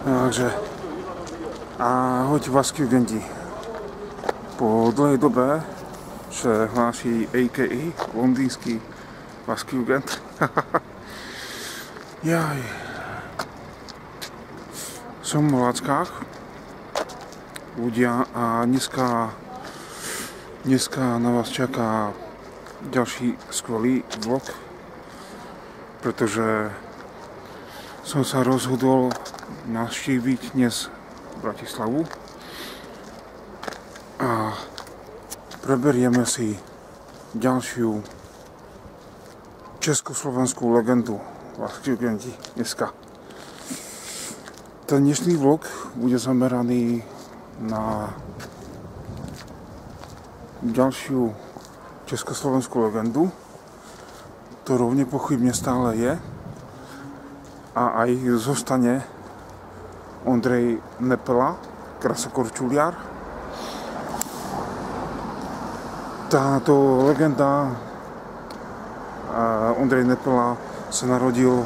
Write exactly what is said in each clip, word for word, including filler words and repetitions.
Takže ahojte Vaskijugenti. Po dlhej dobe se hláší á ká á londýnský Vaskijugent. Jaj. Som v Lackách ľudia a dneska, dneska na vás čaká ďalší skvelý vlog, pretože som sa rozhodol navštíviť dnes Bratislavu a preberieme si ďalšiu československú legendu Vaskijugenti dneska. Ten dnešný vlog bude zameraný na ďalšiu československú legendu, ktorou nepochybne stále je a aj zostane Ondrej Nepela, krasokorčuliar. Táto legenda, Ondrej Nepela, sa narodil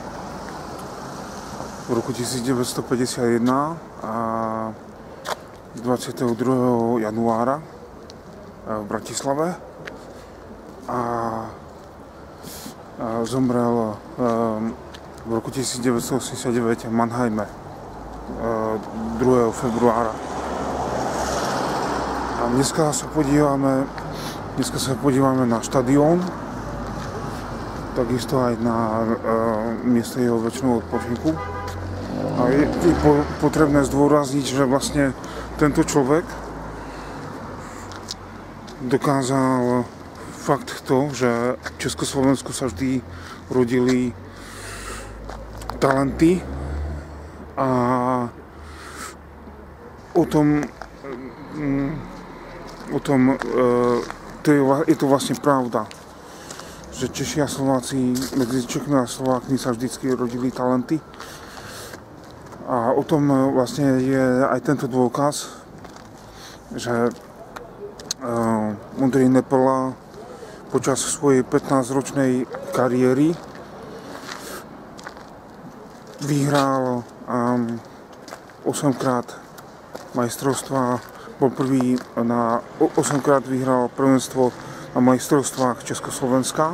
v roku devätnásťstopäťdesiatjeden a dvadsiateho druhého januára v Bratislave a zomrel v roku devätnásťstoosemdesiatdeväť v Mannheime druhého februára. A dneska sa podívame, dneska sa podívame na štadión, takisto aj na miesto jeho večného odpočinku. A je potrebné zdôrazniť, že vlastne tento človek dokázal fakt to, že v Československu sa vždy rodili talenty a o tom, o tom to je, je to vlastne pravda, že Češi a Slováci, medzi Čechmi a Slovákmi sa vždycky rodili talenty. A o tom vlastne je aj tento dôkaz, že Ondrej Nepela počas svojej pätnásťročnej kariéry vyhral osemkrát majstrovstvá, bol prvý na osemkrát vyhral prvenstvo na majstrovstvách Československa,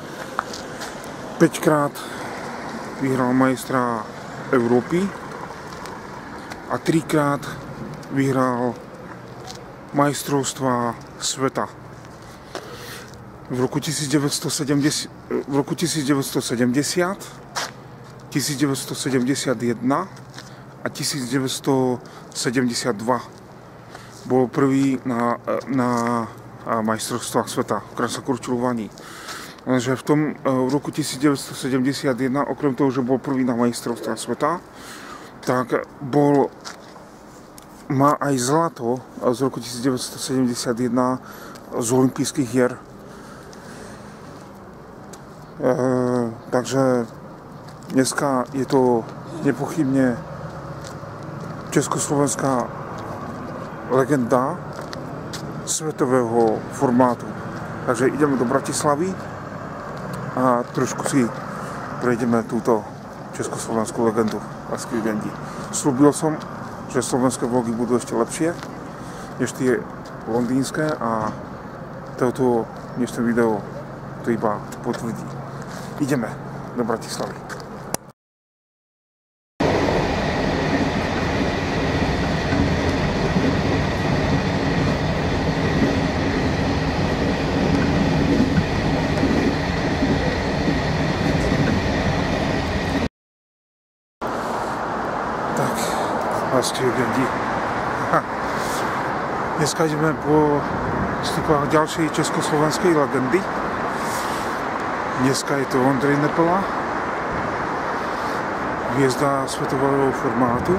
päťkrát vyhral majstra Európy a trikrát vyhral majstrovstvá sveta. V roku devätnásťstosedemdesiat, v roku devätnásťstosedemdesiat, devätnásťstosedemdesiatjeden a devätnásťstosedemdesiatdva bol prvý na, na majstrovstvách sveta v krasokorčulovaní. Lenže v tom v roku devätnásťstosedemdesiatjeden, okrem toho, že bol prvý na majstrovstvách sveta, tak bol, má aj zlato z roku devätnásťstosedemdesiatjeden z olympijských hier. E, takže dneska je to nepochybne československá legenda svetového formátu. Takže ideme do Bratislavy a trošku si prejdeme túto československú legendu Vaskijugenti. Slúbil som, že slovenské vlogy budú ešte lepšie než tie londýnske a toto dnešné video to iba potvrdí. Ideme do Bratislavy. Vaskijugenti. Dneska ideme po stopách ďalšej československej legendy. Dneska je to Ondrej Nepela, hviezda svetového formátu.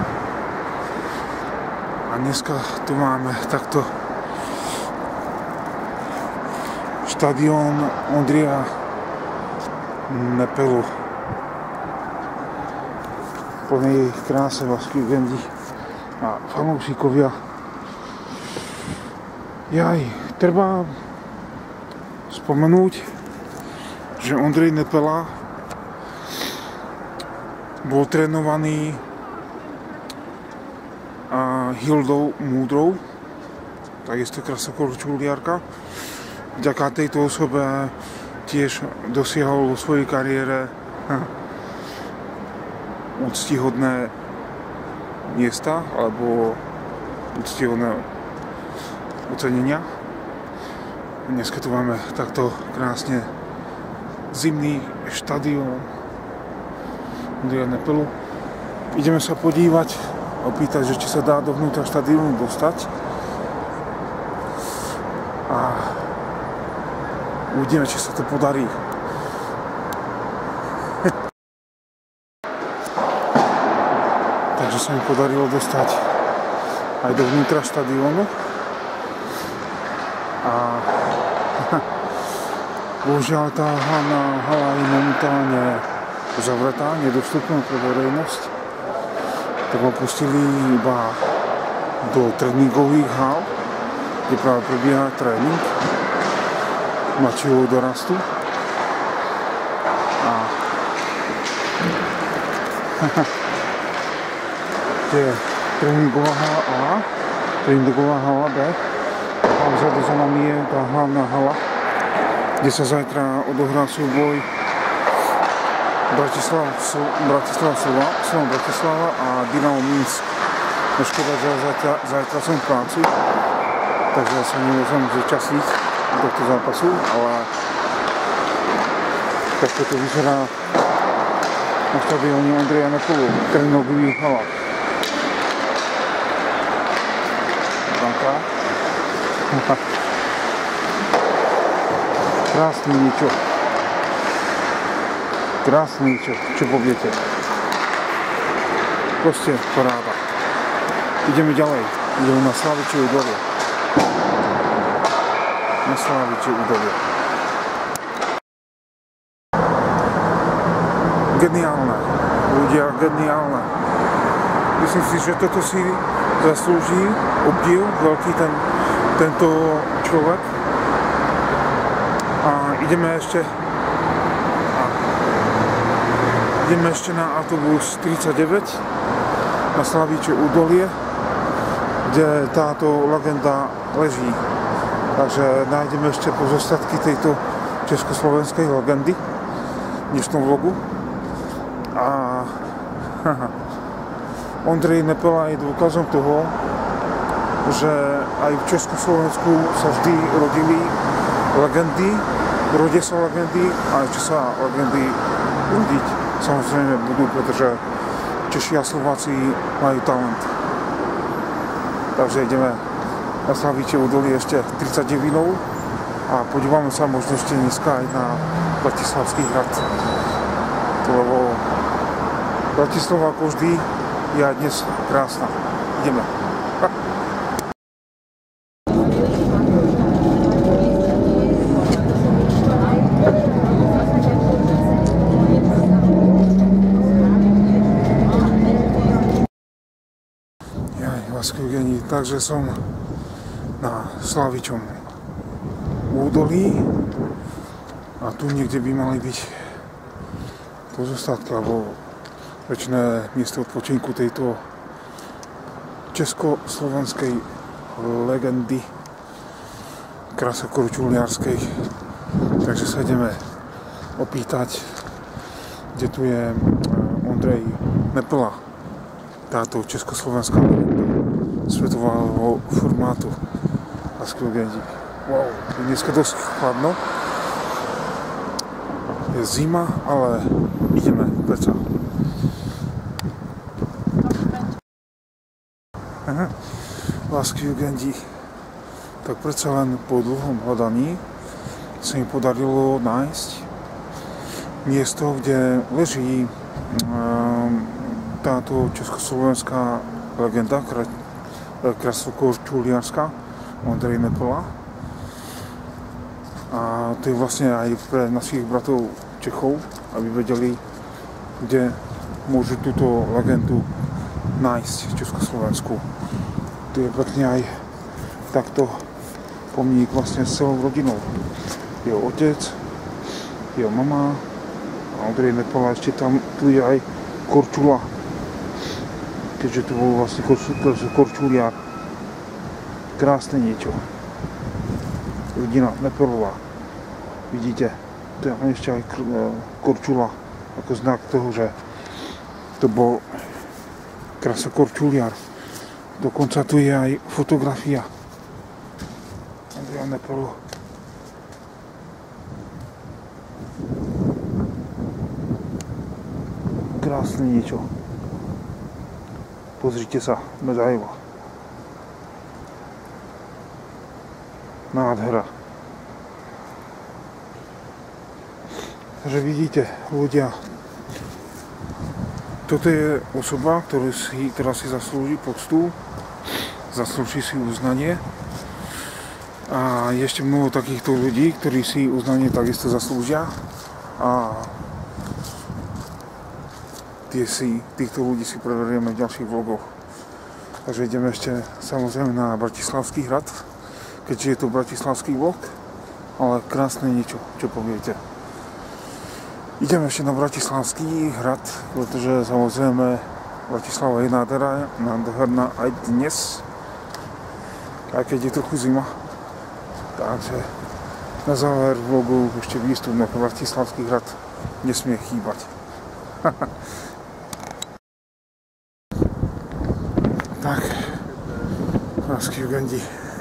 A dneska tu máme takto štadión Ondreja Nepelu. Plnej kráse Vaskijugenti a fanúšikovia. Jaj, treba spomenúť, že Ondrej Nepela bol trénovaný Hildou Múdrou, takisto krasokorčuliarka. Vďaka tejto osobe tiež dosiahol vo svojej kariére úctihodné miesta alebo úctihodné ocenenia. Dneska tu máme takto krásne zimný štadión Ondreja Nepelu. Ideme sa podívať, opýtať, že či sa dá dovnútra štadiónu dostať. A uvidíme, či sa to podarí. Takže sa mi podarilo dostať aj dovnútra štadiónu. A bohužiaľ tá hlavná hala je momentálne zavretá, nedostupná pre verejnosť. Tak ma pustili iba do tréningových hal, kde práve prebieha tréning mladšieho dorastu. A to je tréningová hala A, tréningová hala B. A vzadu za nami je tá hlavná hala, kde sa zajtra odohrá súboj Bratislava, Bratislava, Slovan Bratislava a Dynamo Minsk. No škoda, že zajtra, zajtra som v práci, takže ja sa nemôžem zúčastniť tohto zápasu, ale takto to vyzerá na štadióne Ondreja Nepelu v tréningových halách. Danka. Krásny niečo. Krásny niečo, čo poviete. Proste paráda. Ideme ďalej. Ideme na Slavičie údolie. Na Slavičie údolie. Geniálne. Ľudia, geniálne. Myslím si, že toto si zaslúži obdiv, veľký ten, tento človek. A ideme ešte a ideme ešte na autobus tridsaťdeväť na Slavičie údolie, kde táto legenda leží. Takže nájdeme ešte pozostatky tejto československej legendy v dnešnom vlogu. A haha, Ondrej Nepela je dôkazom toho, že aj v Československu sa vždy rodili legendy, rodia sa legendy a ešte sa legendy rodiť samozrejme budú, pretože Češi a Slováci majú talent. Takže ideme na Slavičie údolie ešte tridsaťdeväť a podívame sa možno ešte dneska aj na Bratislavský hrad. Lebo Bratislava ako vždy je aj dnes krásna. Ideme. Ha. Geni, takže som na Slavičom údolí a tu niekde by mali byť pozostatky alebo väčšiné miesto odpočinku tejto československej legendy krasokorčuliarskej. Takže sa ideme opýtať, kde tu je Ondrej Nepela, táto československá legenda svetového formátu a skvělý. Wow, je dneska dosť chladno. Je zima, ale ideme predsa. Aha, lásky Jugendi. Tak predsa len po dlhom hľadaní sa mi podarilo nájsť miesto, kde leží um, táto československá legenda krasokorčuliarská Ondrej Nepela. A to je vlastne aj pre našich bratov Čechov, aby vedeli, kde môžu túto legendu nájsť v Československu. Tu je pekne aj takto pomník vlastne s celou rodinou. Jeho otec, jeho mama a Ondrej Nepela, ešte tam tu je aj Korčula. keďže to bol vlastne korčuliar. Krásne niečo. Rodina Nepelová. Vidíte, to je ešte aj korčula ako znak toho, že to bol krasokorčuliar. Dokonca tu je aj fotografia Andreja Nepelu. Krásne niečo. Pozrite sa, medaila. Nádhera. Takže vidíte, ľudia, toto je osoba, ktorá si, ktorá si zaslúži poctu, zaslúži si uznanie a je ešte mnoho takýchto ľudí, ktorí si uznanie takisto zaslúžia a tie si, týchto ľudí si preberieme v ďalších vlogoch. Takže ideme ešte samozrejme na Bratislavský hrad, keďže je to bratislavský vlog, ale krásne niečo, čo poviete. Ideme ešte na Bratislavský hrad, pretože samozrejme Bratislava je nádherná, nádherná aj dnes, aj keď je trochu zima. Takže na záver vlogu ešte výstup na Bratislavský hrad nesmie chýbať. Tak, lásky v Gandhi.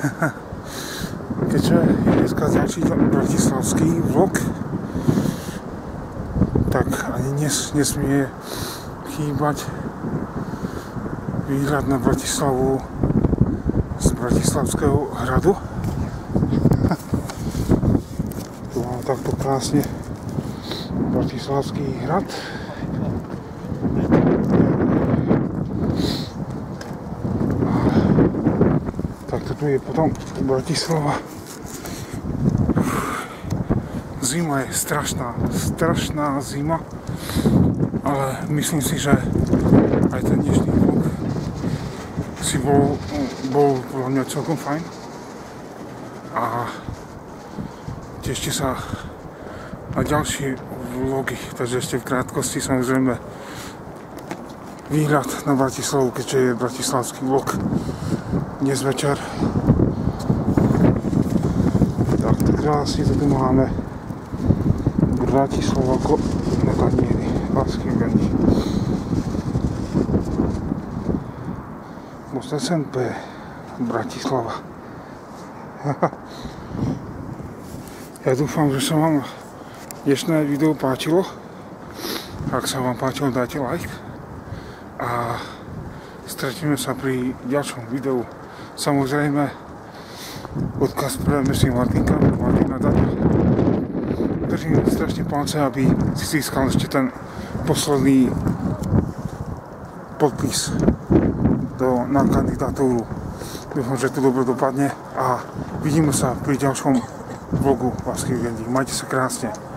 Keďže je dneska ďalší bratislavský vlog, tak ani dnes nesmie chýbať výhľad na Bratislavu z Bratislavského hradu. Tu máme takto krásne Bratislavský hrad. Takto tu je potom Bratislava. Zima je strašná, strašná zima, ale myslím si, že aj ten dnešný vlog si bol, bol podľa mňa celkom fajn a tešte sa na ďalšie vlogy, takže ešte v krátkosti samozrejme výhľad na Bratislavu, keďže je bratislavský vlog dnes večer. Tak to krásne to tu máme. Bratislava na Kanieri, lásky v Gandhi. Most es en pe Bratislava. Ja dúfam, že sa vám dnešné video páčilo. Ak sa vám páčilo, dajte like. A stretneme sa pri ďalšom videu. Samozrejme, odkaz pre myslím Martinka, Martina Dana. Držím strašne palce, aby si získal ešte ten posledný podpis do, na kandidatúru. Dúfam, že to dobre dopadne a vidíme sa pri ďalšom vlogu Lásky v Gandhi. Majte sa krásne.